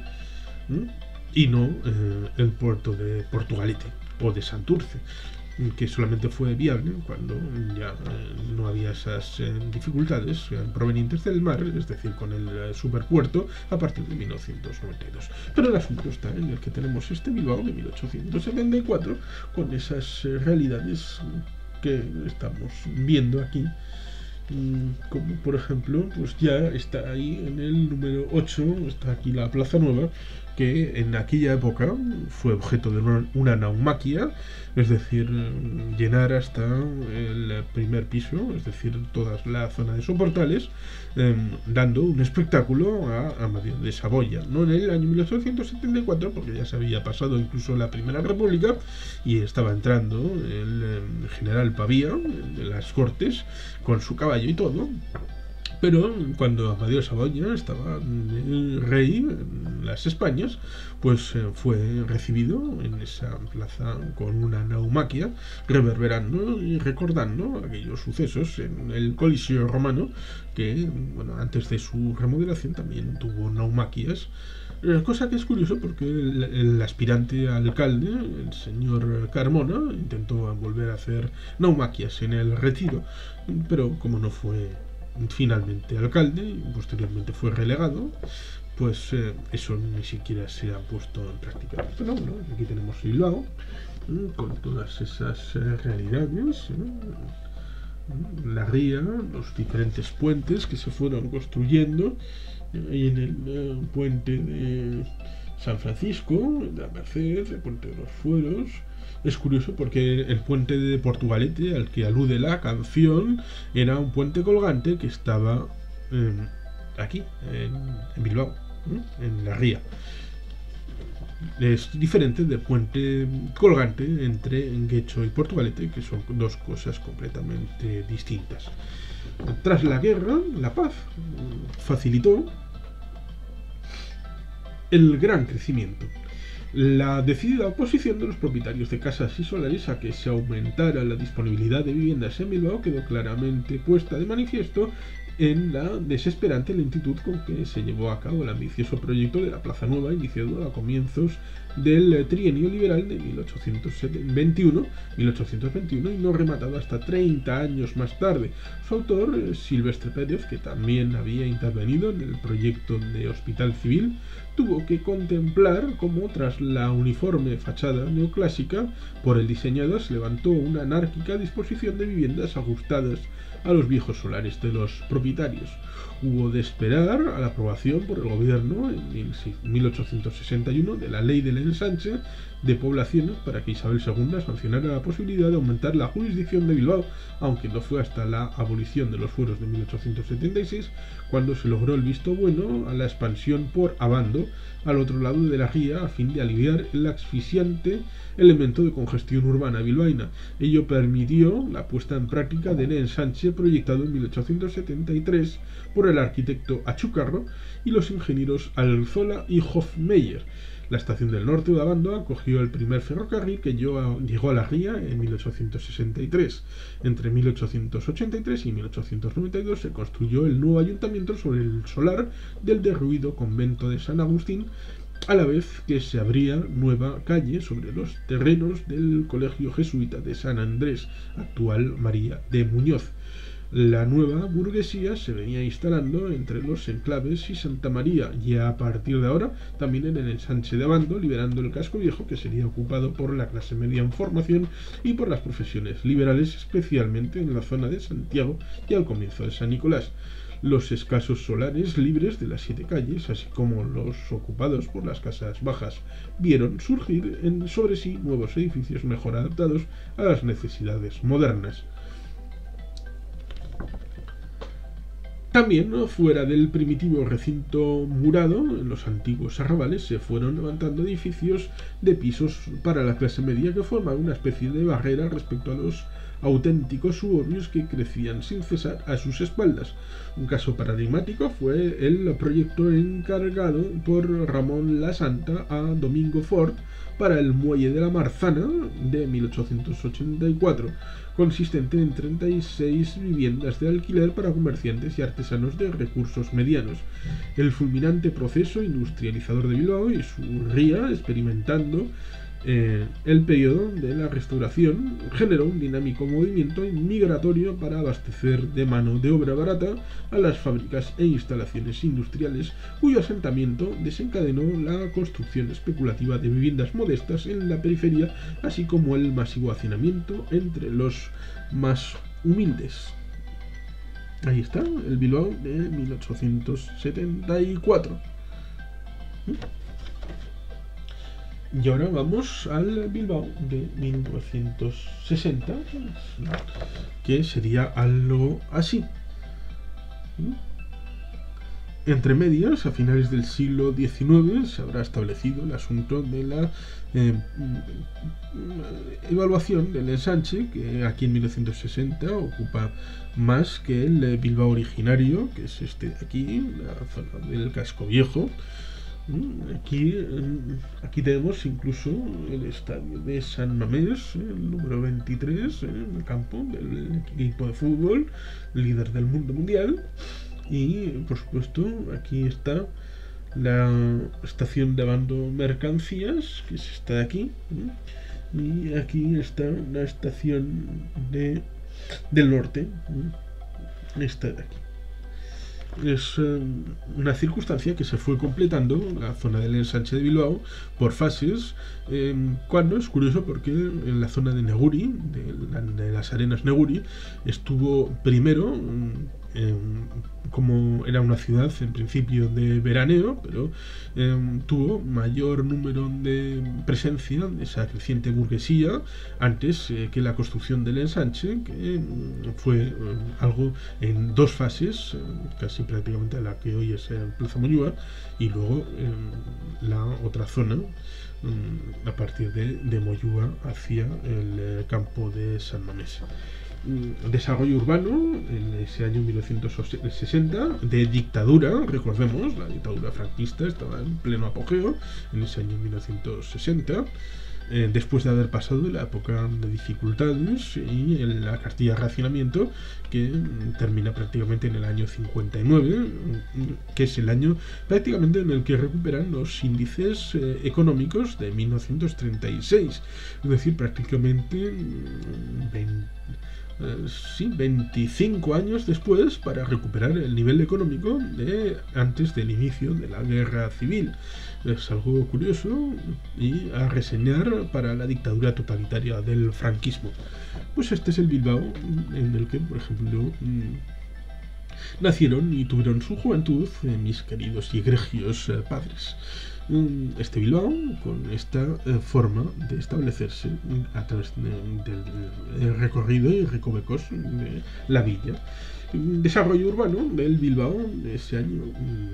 y no el puerto de Portugalete o de Santurce, que solamente fue viable cuando ya no había esas dificultades provenientes del mar, es decir, con el superpuerto a partir de 1992. Pero el asunto está en el que tenemos este Bilbao de 1874 con esas realidades que estamos viendo aquí, como por ejemplo, pues ya está ahí en el número 8, está aquí la Plaza Nueva, que en aquella época fue objeto de una naumaquia, es decir, llenar hasta el primer piso, es decir, toda la zona de soportales, dando un espectáculo a Amadeo de Saboya, no en el año 1874, porque ya se había pasado incluso la Primera República y estaba entrando el general Pavía de las Cortes con su caballo y todo. Pero cuando Amadeo de Saboya estaba rey en las Españas, pues fue recibido en esa plaza con una naumaquia, reverberando y recordando aquellos sucesos en el Coliseo romano, que bueno, antes de su remodelación también tuvo naumaquias. Cosa que es curioso porque el aspirante a alcalde, el señor Carmona, intentó volver a hacer naumaquias en el Retiro, pero como no fue finalmente alcalde y posteriormente fue relegado, pues eso ni siquiera se ha puesto en práctica. Pero bueno, aquí tenemos Bilbao con todas esas realidades, la ría, los diferentes puentes que se fueron construyendo, y en el puente de San Francisco, de la Merced, el puente de los Fueros. Es curioso porque el puente de Portugalete, al que alude la canción, era un puente colgante que estaba aquí, en Bilbao, en la ría. Es diferente del puente colgante entre Guecho y Portugalete, que son dos cosas completamente distintas. Tras la guerra, la paz facilitó el gran crecimiento. La decidida oposición de los propietarios de casas y solares a que se aumentara la disponibilidad de viviendas en Bilbao quedó claramente puesta de manifiesto en la desesperante lentitud con que se llevó a cabo el ambicioso proyecto de la Plaza Nueva, iniciado a comienzos del trienio liberal de 1821 y no rematado hasta 30 años más tarde. Su autor, Silvestre Pérez, que también había intervenido en el proyecto de Hospital Civil, tuvo que contemplar cómo, tras la uniforme fachada neoclásica por el diseñador, se levantó una anárquica disposición de viviendas ajustadas a los viejos solares de los propietarios. Hubo de esperar a la aprobación por el gobierno en 1861 de la Ley del Ensanche de Poblaciones para que Isabel II sancionara la posibilidad de aumentar la jurisdicción de Bilbao, aunque no fue hasta la abolición de los fueros de 1876 cuando se logró el visto bueno a la expansión por Abando, al otro lado de la ría, a fin de aliviar el asfixiante elemento de congestión urbana bilbaína. Ello permitió la puesta en práctica del ensanche proyectado en 1873 por el arquitecto Achucarro y los ingenieros Alzola y Hofmeyer. La estación del norte de Abando acogió el primer ferrocarril que llegó a la ría en 1863. Entre 1883 y 1892 se construyó el nuevo ayuntamiento sobre el solar del derruido convento de San Agustín, a la vez que se abría nueva calle sobre los terrenos del colegio jesuita de San Andrés, actual María de Muñoz. La nueva burguesía se venía instalando entre los enclaves y Santa María, y a partir de ahora también en el ensanche de Abando, liberando el casco viejo que sería ocupado por la clase media en formación y por las profesiones liberales, especialmente en la zona de Santiago y al comienzo de San Nicolás. Los escasos solares libres de las 7 calles, así como los ocupados por las casas bajas, vieron surgir sobre sí nuevos edificios mejor adaptados a las necesidades modernas. También, fuera del primitivo recinto murado, en los antiguos arrabales se fueron levantando edificios de pisos para la clase media que forman una especie de barrera respecto a los auténticos suburbios que crecían sin cesar a sus espaldas. Un caso paradigmático fue el proyecto encargado por Ramón La Santa a Domingo Fort para el Muelle de la Marzana de 1884, consistente en 36 viviendas de alquiler para comerciantes y artesanos de recursos medianos. El fulminante proceso industrializador de Bilbao y su ría, experimentando el periodo de la restauración, generó un dinámico movimiento migratorio para abastecer de mano de obra barata a las fábricas e instalaciones industriales, cuyo asentamiento desencadenó la construcción especulativa de viviendas modestas en la periferia, así como el masivo hacinamiento entre los más humildes. Ahí está, el Bilbao de 1874. Y ahora vamos al Bilbao de 1960, que sería algo así. Entre medias, a finales del siglo XIX, se habrá establecido el asunto de la evaluación del ensanche, que aquí en 1960 ocupa más que el Bilbao originario, que es este de aquí, la zona del casco viejo. Aquí tenemos incluso el estadio de San Mamés, el número 23, el campo del equipo de fútbol, líder del mundo mundial. Y por supuesto aquí está la estación de Abando Mercancías, que es esta de aquí, y aquí está la estación del norte, esta de aquí. Es una circunstancia que se fue completando la zona del ensanche de Bilbao por fases, cuando es curioso porque en la zona de Neguri, de las arenas Neguri, estuvo primero, como era una ciudad en principio de veraneo, pero tuvo mayor número de presencia de esa creciente burguesía antes que la construcción del ensanche, que fue algo en dos fases, casi prácticamente a la que hoy es Plaza Moyúa, y luego la otra zona a partir de Moyúa hacia el campo de San Mamés. Desarrollo urbano en ese año 1960 de dictadura, recordemos, la dictadura franquista estaba en pleno apogeo en ese año 1960, después de haber pasado la época de dificultades y en la cartilla de racionamiento, que termina prácticamente en el año 59, que es el año prácticamente en el que recuperan los índices económicos de 1936, es decir, prácticamente 25 años después, para recuperar el nivel económico de antes del inicio de la guerra civil. Es algo curioso y a reseñar para la dictadura totalitaria del franquismo. Pues este es el Bilbao en el que, por ejemplo, nacieron y tuvieron su juventud mis queridos y egregios padres. Este Bilbao, con esta forma de establecerse a través del recorrido y recovecos de la villa. Desarrollo urbano del Bilbao de ese año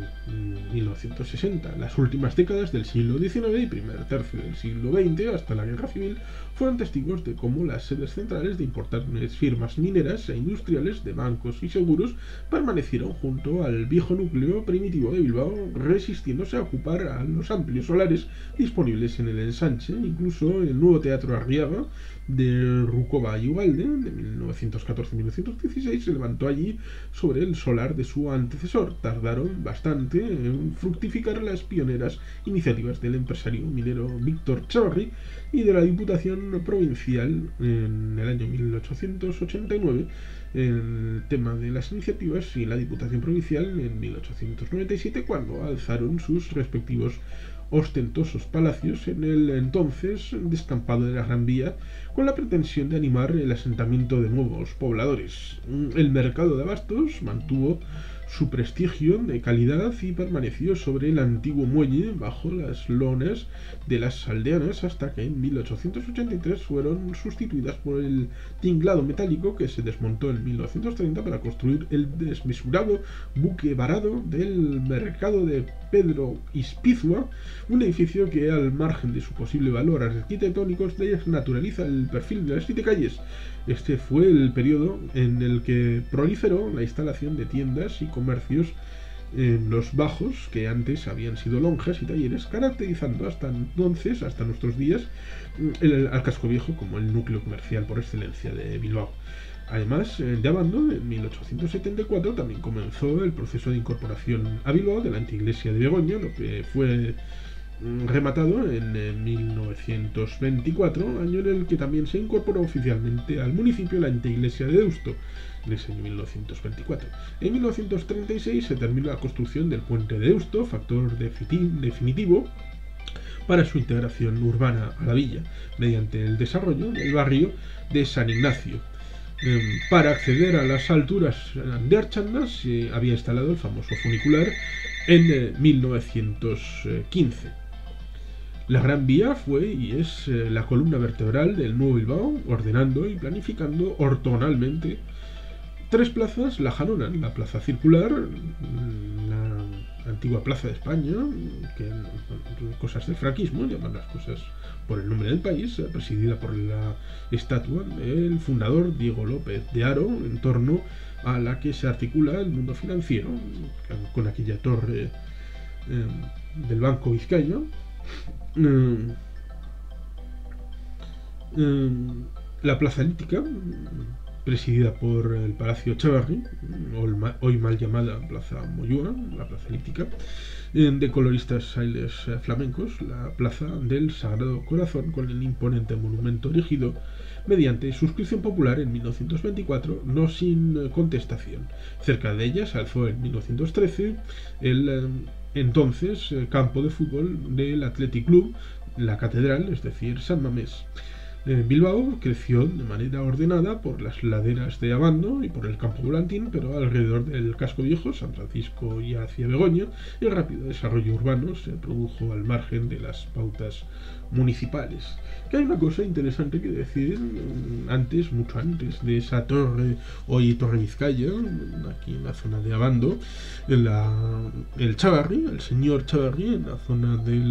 1960. Las últimas décadas del siglo XIX y primer tercio del siglo XX, hasta la Guerra Civil, fueron testigos de cómo las sedes centrales de importantes firmas mineras e industriales, de bancos y seguros, permanecieron junto al viejo núcleo primitivo de Bilbao, resistiéndose a ocupar a los amplios solares disponibles en el ensanche. Incluso el nuevo Teatro Arriaga de Rucova y Ugalde, de 1914-1916, se levantó allí sobre el solar de su antecesor. Tardaron bastante en fructificar las pioneras iniciativas del empresario minero Víctor Chavarri y de la Diputación Provincial en el año 1889, el tema de las iniciativas, y la Diputación Provincial en 1897, cuando alzaron sus respectivos ostentosos palacios en el entonces descampado de la Gran Vía, con la pretensión de animar el asentamiento de nuevos pobladores. El mercado de abastos mantuvo su prestigio de calidad y permaneció sobre el antiguo muelle bajo las lonas de las aldeanas, hasta que en 1883 fueron sustituidas por el tinglado metálico, que se desmontó en 1930 para construir el desmesurado buque varado del mercado de Pedro Ispizua, un edificio que, al margen de su posible valor arquitectónico, desnaturaliza el perfil de las 7 calles. Este fue el periodo en el que proliferó la instalación de tiendas y comercios en los bajos, que antes habían sido lonjas y talleres, caracterizando hasta entonces, hasta nuestros días, al casco viejo como el núcleo comercial por excelencia de Bilbao. Además, de Abando, en 1874 también comenzó el proceso de incorporación a Bilbao de la anteiglesia de Begoña, lo que fue rematado en 1924, año en el que también se incorporó oficialmente al municipio la anteiglesia de Deusto, en ese año 1924. En 1936 se terminó la construcción del puente de Deusto, factor definitivo para su integración urbana a la villa, mediante el desarrollo del barrio de San Ignacio. Para acceder a las alturas de Archanda se había instalado el famoso funicular en 1915. La Gran Vía fue y es la columna vertebral del nuevo Bilbao, ordenando y planificando ortogonalmente 3 plazas: la Janona, la plaza circular, la antigua plaza de España, que cosas del franquismo, llaman las cosas por el nombre del país, presidida por la estatua del fundador Diego López de Haro, en torno a la que se articula el mundo financiero, con aquella torre del Banco Vizcaya. La plaza elíptica, presidida por el Palacio Chavarri, hoy mal llamada Plaza Moyúa, la plaza elíptica, de coloristas bailes flamencos, la plaza del Sagrado Corazón, con el imponente monumento erigido mediante suscripción popular en 1924, no sin contestación. Cerca de ella se alzó en 1913 el entonces campo de fútbol del Athletic Club, la catedral, es decir, San Mamés. Bilbao creció de manera ordenada por las laderas de Abando y por el campo volantín, pero alrededor del casco viejo, San Francisco y hacia Begoña, el rápido desarrollo urbano se produjo al margen de las pautas municipales. Que hay una cosa interesante que decir antes, mucho antes de esa torre, hoy Torre Vizcaya, aquí en la zona de Abando, el Chavarri, el señor Chavarri, en la zona del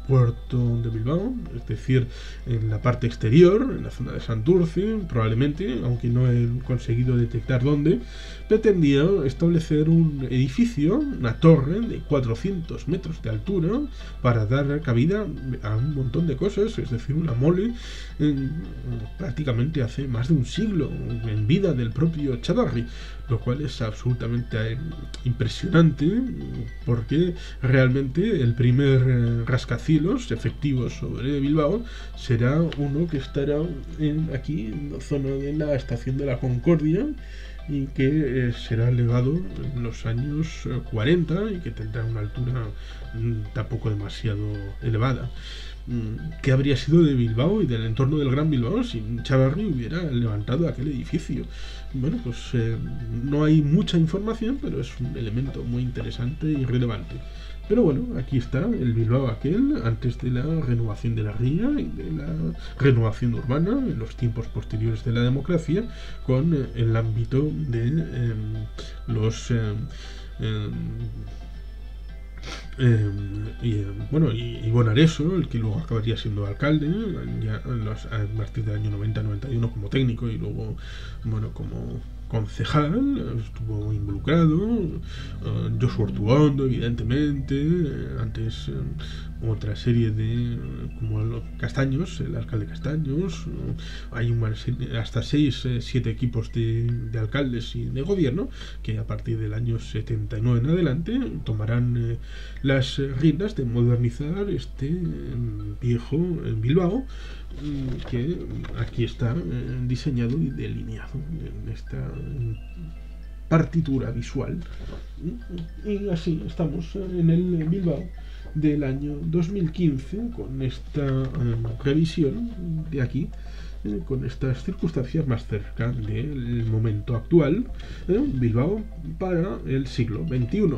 puerto de Bilbao, es decir, en la parte exterior, en la zona de Santurce, probablemente, aunque no he conseguido detectar dónde, pretendía establecer un edificio, una torre de 400 metros de altura, para dar cabida a un montón de cosas, es decir, una mole prácticamente hace más de un siglo, en vida del propio Chavarri, lo cual es absolutamente impresionante, porque realmente el primer rascacielos efectivos sobre Bilbao será uno que estará aquí en la zona de la estación de la Concordia, y que será legado en los años 40 y que tendrá una altura tampoco demasiado elevada. ¿Qué habría sido de Bilbao y del entorno del Gran Bilbao si Chavarri hubiera levantado aquel edificio? Bueno, pues no hay mucha información, pero es un elemento muy interesante y relevante. Pero bueno, aquí está el Bilbao aquel, antes de la renovación de la ría y de la renovación urbana, en los tiempos posteriores de la democracia, con el ámbito de los... y Bonareso, el que luego acabaría siendo alcalde, ya a partir del año 90-91 como técnico y luego, como concejal, estuvo muy involucrado, Josu Ortuondo, evidentemente, antes otra serie de, como Castaños, el alcalde Castaños, hay hasta 6-7 equipos de alcaldes y de gobierno que a partir del año 79 en adelante tomarán las riendas de modernizar este viejo Bilbao, que aquí está diseñado y delineado en esta partitura visual. Y así estamos en el Bilbao del año 2015 con esta revisión de aquí, con estas circunstancias más cerca del momento actual, Bilbao para el siglo XXI.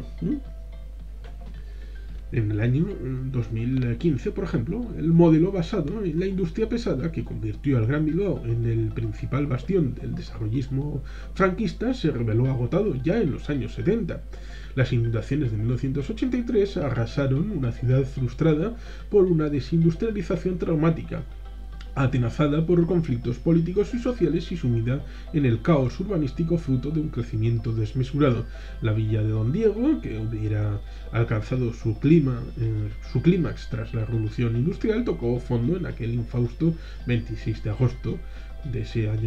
En el año 2015, por ejemplo, el modelo basado en la industria pesada que convirtió al Gran Bilbao en el principal bastión del desarrollismo franquista se reveló agotado ya en los años 70. Las inundaciones de 1983 arrasaron una ciudad frustrada por una desindustrialización traumática, atenazada por conflictos políticos y sociales y sumida en el caos urbanístico fruto de un crecimiento desmesurado. La villa de Don Diego, que hubiera alcanzado su clímax tras la revolución industrial, tocó fondo en aquel infausto 26 de agosto de ese año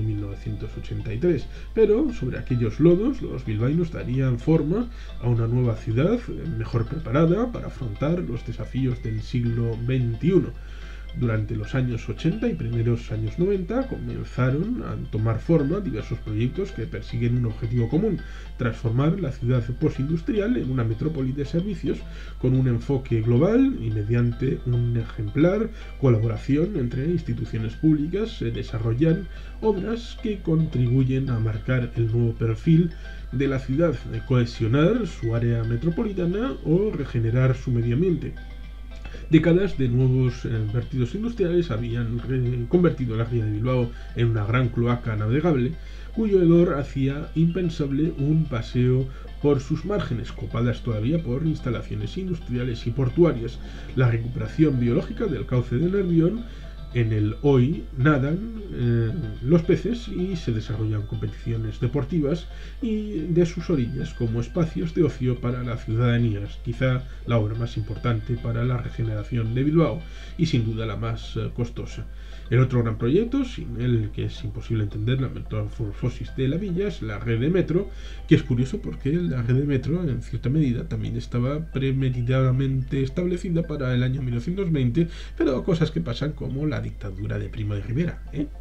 1983, pero sobre aquellos lodos los bilbaínos darían forma a una nueva ciudad mejor preparada para afrontar los desafíos del siglo XXI. Durante los años 80 y primeros años 90 comenzaron a tomar forma diversos proyectos que persiguen un objetivo común: transformar la ciudad postindustrial en una metrópoli de servicios con un enfoque global y mediante una ejemplar colaboración entre instituciones públicas se desarrollan obras que contribuyen a marcar el nuevo perfil de la ciudad, de cohesionar su área metropolitana o regenerar su medio ambiente. Décadas de nuevos vertidos industriales habían convertido la ría de Bilbao en una gran cloaca navegable, cuyo hedor hacía impensable un paseo por sus márgenes, copadas todavía por instalaciones industriales y portuarias. La recuperación biológica del cauce del Nervión. En el hoy nadan los peces y se desarrollan competiciones deportivas y de sus orillas como espacios de ocio para la ciudadanía, quizá la obra más importante para la regeneración de Bilbao y sin duda la más costosa. El otro gran proyecto, sin el que es imposible entender la metamorfosis de la villa, es la red de metro, que es curioso porque la red de metro en cierta medida también estaba premeditadamente establecida para el año 1920, pero cosas que pasan como la dictadura de Primo de Rivera,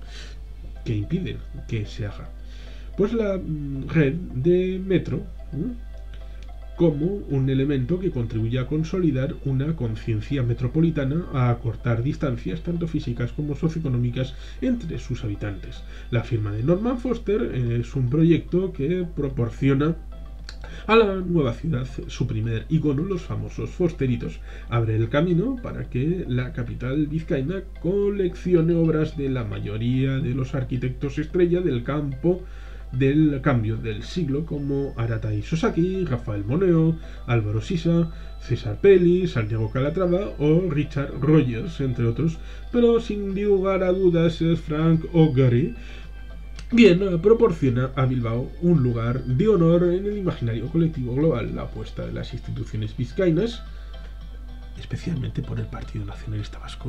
que impiden que se haga. Pues la red de metro, como un elemento que contribuye a consolidar una conciencia metropolitana, a acortar distancias tanto físicas como socioeconómicas entre sus habitantes. La firma de Norman Foster es un proyecto que proporciona a la nueva ciudad su primer icono, los famosos Fosteritos. Abre el camino para que la capital vizcaína coleccione obras de la mayoría de los arquitectos estrella del campo del cambio del siglo como Aratai Sosaki, Rafael Moneo, Álvaro Sisa, César Pelli, Santiago Calatrava o Richard Rogers, entre otros, pero sin lugar a dudas es Frank O'Gary quien proporciona a Bilbao un lugar de honor en el imaginario colectivo global. La apuesta de las instituciones vizcaínas, especialmente por el Partido Nacionalista Vasco,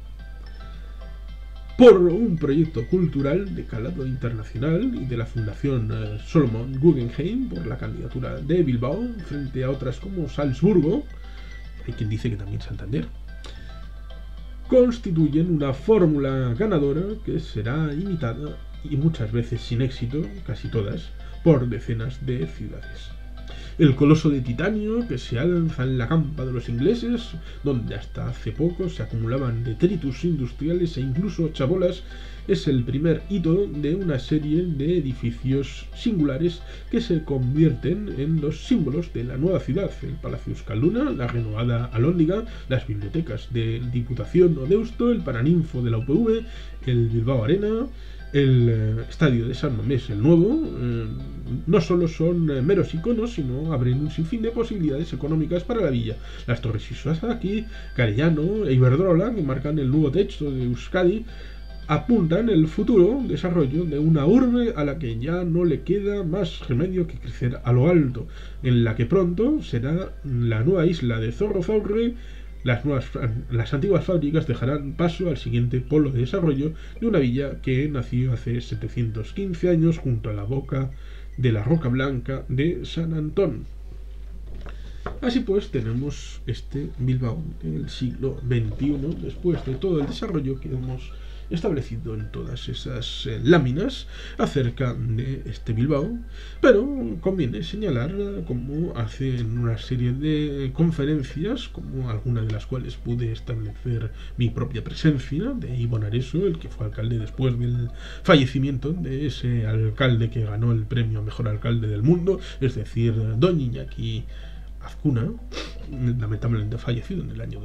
por un proyecto cultural de calado internacional y de la Fundación Solomon Guggenheim por la candidatura de Bilbao frente a otras como Salzburgo, hay quien dice que también Santander, constituyen una fórmula ganadora que será imitada y muchas veces sin éxito, casi todas, por decenas de ciudades. El coloso de titanio que se alza en la campa de los ingleses, donde hasta hace poco se acumulaban detritus industriales e incluso chabolas, es el primer hito de una serie de edificios singulares que se convierten en los símbolos de la nueva ciudad: el Palacio Euskalduna, la renovada Alhóndiga, las bibliotecas de Diputación o Deusto, el Paraninfo de la UPV, el Bilbao Arena, el estadio de San Mamés, el nuevo. No solo son meros iconos, sino abren un sinfín de posibilidades económicas para la villa. Las Torres Isozaki, Carellano e Iberdrola, que marcan el nuevo techo de Euskadi, apuntan el futuro desarrollo de una urbe a la que ya no le queda más remedio que crecer a lo alto, en la que pronto será la nueva isla de Zorrozaurre. Las antiguas fábricas dejarán paso al siguiente polo de desarrollo de una villa que nació hace 715 años junto a la boca de la Roca Blanca de San Antón. Así pues, tenemos este Bilbao del siglo XXI, después de todo el desarrollo que hemos establecido en todas esas láminas acerca de este Bilbao, pero conviene señalar, como hace en una serie de conferencias, como algunas de las cuales pude establecer mi propia presencia, de Ibon Areso, el que fue alcalde después del fallecimiento de ese alcalde que ganó el premio a mejor alcalde del mundo, es decir, don Iñaki Azcuna, lamentablemente fallecido en el año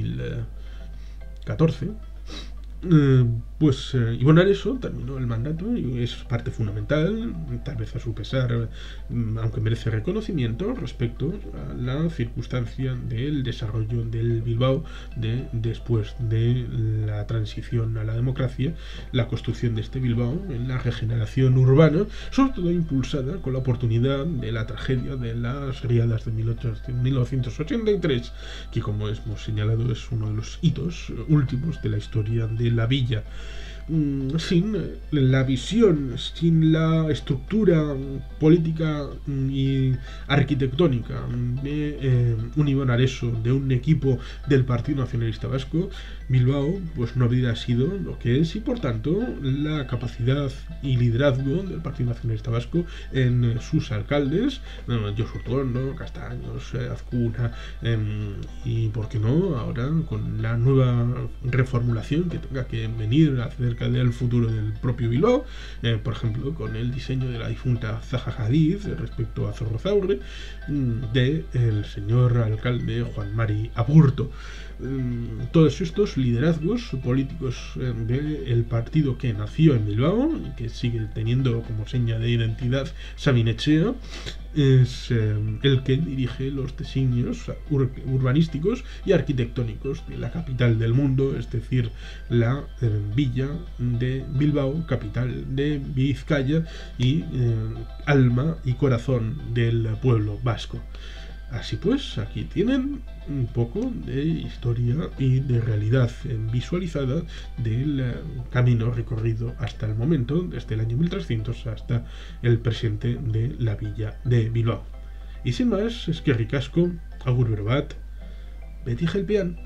2014. Ibon Areso terminó el mandato y es parte fundamental, tal vez a su pesar, aunque merece reconocimiento, respecto a la circunstancia del desarrollo del Bilbao después de la transición a la democracia, la construcción de este Bilbao en la regeneración urbana, sobre todo impulsada con la oportunidad de la tragedia de las riadas de 1983, que, como hemos señalado, es uno de los hitos últimos de la historia de la villa. Sin la visión, sin la estructura política y arquitectónica de un Ibon Areso, de un equipo del Partido Nacionalista Vasco, Bilbao pues no habría sido lo que es, y por tanto la capacidad y liderazgo del Partido Nacionalista Vasco en sus alcaldes, Josu Ortuondo, Castaños, Azcuna, y por qué no ahora con la nueva reformulación que tenga que venir acerca del futuro del propio Bilbao, por ejemplo con el diseño de la difunta Zaha Hadid respecto a Zorrozaurre, del señor alcalde Juan Mari Aburto. Todos estos liderazgos políticos del partido que nació en Bilbao y que sigue teniendo como seña de identidad Sabin Etxea, es el que dirige los designios urbanísticos y arquitectónicos de la capital del mundo, es decir, la villa de Bilbao, capital de Vizcaya y alma y corazón del pueblo vasco. Así pues, aquí tienen un poco de historia y de realidad visualizada del camino recorrido hasta el momento, desde el año 1300 hasta el presente de la villa de Bilbao. Y sin más, eskerrik asko, agur berbat, beti jelpean.